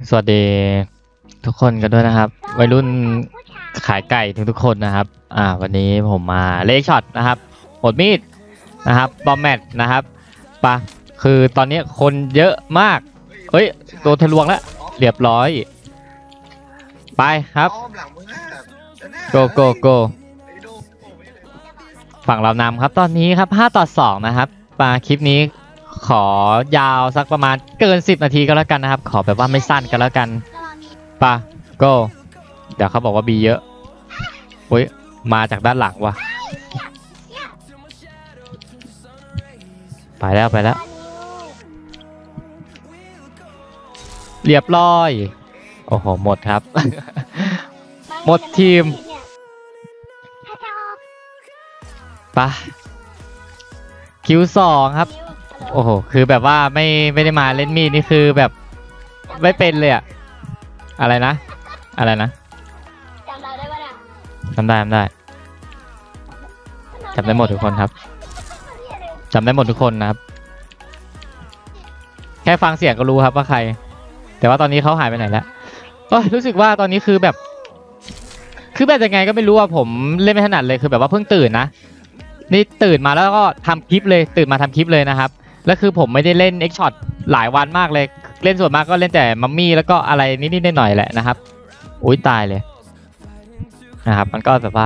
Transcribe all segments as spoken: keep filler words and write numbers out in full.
สวัสดีทุกคนกันด้วยนะครับวัยรุ่นขายไก่ทุกทุกคนนะครับอ่าวันนี้ผมมาเลคช็อตนะครับหมดมีดนะครับบอมแมทนะครับปะคือตอนนี้คนเยอะมากเฮ้ยโดนทะลวงแล้วเรียบร้อยไปครับโกโกโกฝั่งเรานำครับตอนนี้ครับห้าต่อสองนะครับปาคลิปนี้ขอยาวสักประมาณเกินสิบนาทีก็แล้วกันนะครับขอแบบว่าไม่สั้นกันแล้วกันปะโกเดี๋ยวเขาบอกว่าบีเยอะโอ้ยมาจากด้านหลังว่ะไปแล้วไปแล้วเรียบร้อยโอ้โหหมดครับ หมดทีมปะคิวสองครับโอ้โหคือแบบว่าไม่ไม่ได้มาเล่นมีดนี่คือแบบไม่เป็นเลยอะอะไรนะอะไรนะจำได้ได้ปะเนี่ยจำได้จำได้จำได้หมดทุกคนครับจำได้หมดทุกคนนะครับแค่ฟังเสียงก็รู้ครับว่าใครแต่ว่าตอนนี้เขาหายไปไหนแล้วรู้สึกว่าตอนนี้คือแบบคือแบบยังไงก็ไม่รู้ว่าผมเล่นไม่ถนัดเลยคือแบบว่าเพิ่งตื่นนะนี่ตื่นมาแล้วก็ทำคลิปเลยตื่นมาทำคลิปเลยนะครับแล้วคือผมไม่ได้เล่น X Shot หลายวันมากเลยเล่นส่วนมากก็เล่นแต่มัมมี่แล้วก็อะไรนิดๆหน่อยๆแหละนะครับอุ้ยตายเลยนะครับมันก็แบบว่า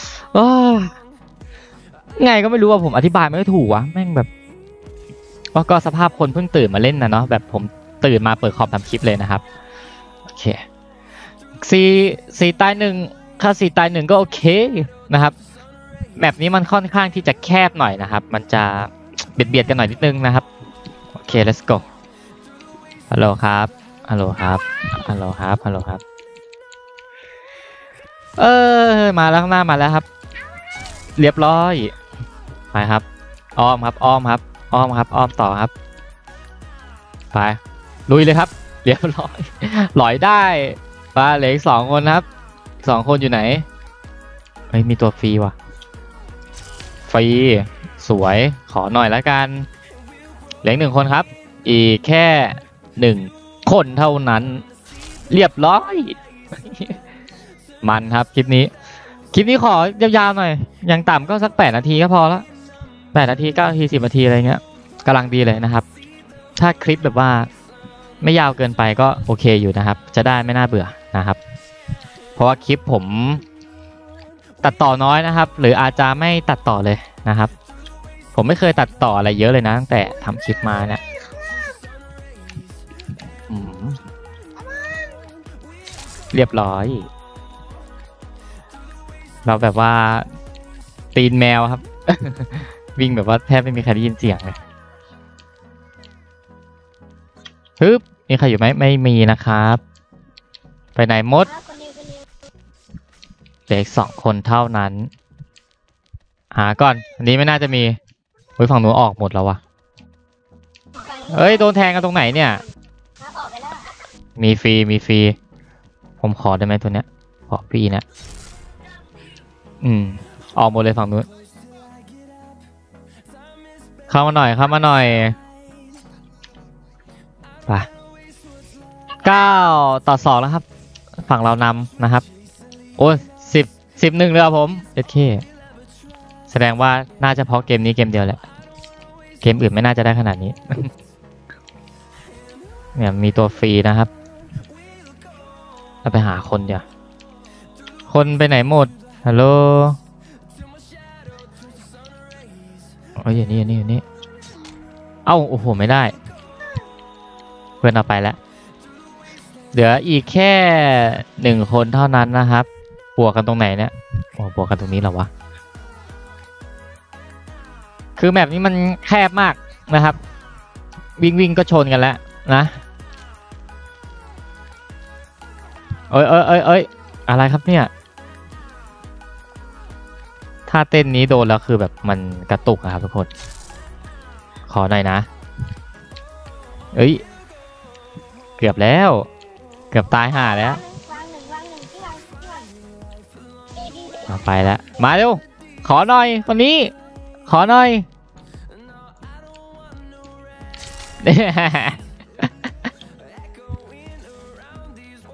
ไงก็ไม่รู้ว่าผมอธิบายไม่ถูกวะแม่งแบบว่าก็สภาพคนเพิ่งตื่นมาเล่นนะเนาะแบบผมตื่นมาเปิดคอมทำคลิปเลยนะครับโอเคซีซีตายหนึ่งค่าซีตายหนึ่งก็โอเคนะครับแบบนี้มันค่อนข้างที่จะแคบหน่อยนะครับมันจะเบียดเบียดกันหน่อยนิดนึงนะครับโอเค let's go ฮัลโหลครับฮัลโหลครับฮัลโหลครับฮัลโหลครับเออมาแล้วข้างหน้ามาแล้วครับเรียบร้อยไปครับอ้อมครับอ้อมครับอ้อมครับอ้อมต่อครับไปลุยเลยครับเรียบร้อยหลอยได้ไปเหลืออีกสองคนครับสองคนอยู่ไหนเฮ้ยมีตัวฟรีว่ะฟรีสวยขอหน่อยแล้วกันเหลือหนึ่งคนครับอีกแค่หนึ่งคนเท่านั้นเรียบร้อยมันครับคลิปนี้คลิปนี้ขอยาวๆหน่อยอย่างต่ำก็สักแปดนาทีก็พอละแปดนาทีเก้านาทีสิบนาทีอะไรเงี้ยกำลังดีเลยนะครับถ้าคลิปแบบว่าไม่ยาวเกินไปก็โอเคอยู่นะครับจะได้ไม่น่าเบื่อนะครับเพราะว่าคลิปผมตัดต่อน้อยนะครับหรืออาจจะไม่ตัดต่อเลยนะครับผมไม่เคยตัดต่ออะไรเยอะเลยนะตั้งแต่ทำคลิปมาเนี่ยเรียบร้อยเราแบบว่าตีนแมวครับ วิ่งแบบว่าแทบไม่มีใครได้ยินเสียงเลยฮึบมีใครอยู่ไหมไม่มีนะครับไปไหนมดเด็กสองคนเท่านั้นหาก่อนอันนี้ไม่น่าจะมีเฮ้ยฝั่งหนูออกหมดแล้ววะเฮ้ยโดนแทงกันตรงไหนเนี่ยมีฟรีมีฟรีผมขอได้ไหมตัวเนี้ยขอฟรีนะอืมออกหมดเลยฝั่งนู้นเข้ามาหน่อยเข้ามาหน่อยไปเก้าต่อสองแล้วครับฝั่งเรานำนะครับโอ้ยสิบสิบหนึ่งเลยครับผมเอเคแสดงว่าน่าจะเพราะเกมนี้เกมเดียวแหละเกมอื่นไม่น่าจะได้ขนาดนี้ เนี่ยมีตัวฟรีนะครับเราไปหาคนเดี๋ยวคนไปไหนหมดฮัลโหลโอ้ยอยู่นี่อยู่นี่อยู่นี่เอ้าโอ้โหไม่ได้เพื่อนเอาไปแล้วเหลืออีกแค่หนึ่งคนเท่านั้นนะครับบวกกันตรงไหนเนี่ยโอ้บวกกันตรงนี้เหรอวะคือแมปนี้มันแคบมากนะครับวิ่งวิ่งก็ชนกันแล้วนะเอ้ยเอ้ยเอ้ยเอ้ยอะไรครับเนี่ยถ้าเต้นนี้โดนแล้วคือแบบมันกระตุกครับทุกคนขอหน่อยนะเอ้ยเกือบแล้วเกือบตายห่าแล้วมาไปแล้วมาเร็วขอหน่อยคนนี้ขอหน่อย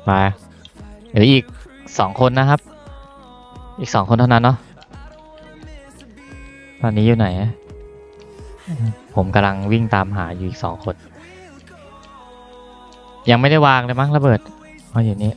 ไปเดี๋ยวอีกสองคนนะครับอีกสองคนเท่านั้นเนาะตอนนี้อยู่ไหนผมกำลังวิ่งตามหาอยู่อีกสองคนยังไม่ได้วางเลยมั้งระเบิดอ๋ออยู่นี่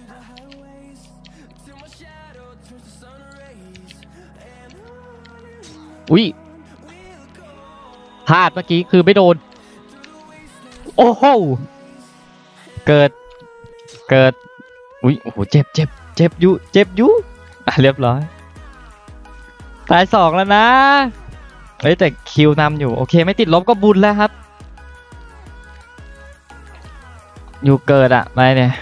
อุ้ยพลาดเมื่อกี้คือไม่โดนโอ้โหเกิดเกิดอุ้ยโอ้โหเจ็บเจ็บเจ็บอยู่เจ็บอยู่อ่ะเรียบร้อยตายสองแล้วนะเฮ้ยแต่คิวนำอยู่โอเคไม่ติดลบก็บุญแล้วครับอยู่เกิดอะไปเนี่ย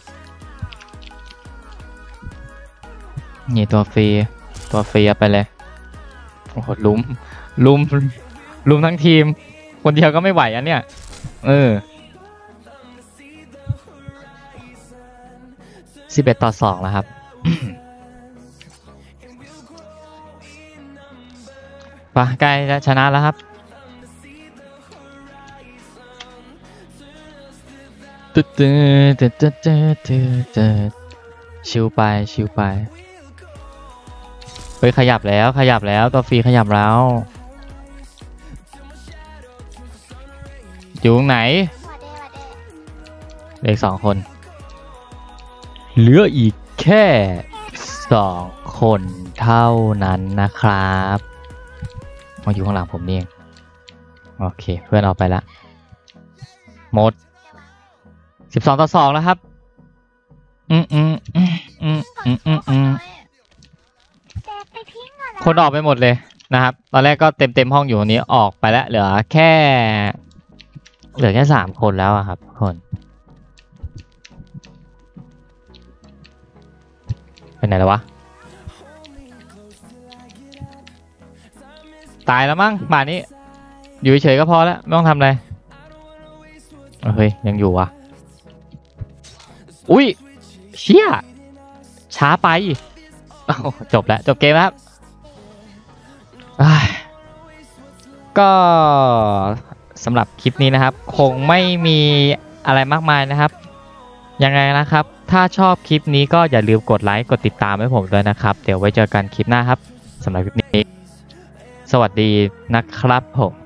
นี่ตัวฟรีตัวฟรีไปเลยโอ้โหลุมลุมลุมทั้งทีมคนเดียวก็ไม่ไหวอันเนี้ยเออสิบเอ็ดต่อสองแล้วครับปะใกล้จะชนะแล้วครับตึ๊ดตึ๊ดตึ๊ดตึ๊ดตึ๊ดตึ๊ดชิวไปชิวไปเฮ้ยขยับแล้วขยับแล้วตัวฟรีขยับแล้วอยู่ไหนเหลือสองคนเหลืออีกแค่สองคนเท่านั้นนะครับมาอยู่ข้างหลังผมนี่เองโอเคเพื่อนเอาไปละหมดสิบสองต่อสองแล้วครับอืมอืมอืมอืมอืมอืมอืมคนออกไปหมดเลยนะครับตอนแรกก็เต็มเต็มห้องอยู่นี้ออกไปแล้วเหลือแค่เหลือแค่สามคนแล้วอะครับคนไปไหนแล้ววะตายแล้วมั้งป่านนี้อยู่เฉยๆก็พอแล้วไม่ต้องทำอะไรเฮ้ยยังอยู่อ่ะอุ้ยเชี่ยช้าไปจบแล้วจบเกมแล้วครับก็สำหรับคลิปนี้นะครับคงไม่มีอะไรมากมายนะครับยังไงนะครับถ้าชอบคลิปนี้ก็อย่าลืมกดไลค์กดติดตามให้ผมด้วยนะครับเดี๋ยวไว้เจอกันคลิปหน้าครับสำหรับคลิปนี้สวัสดีนะครับผม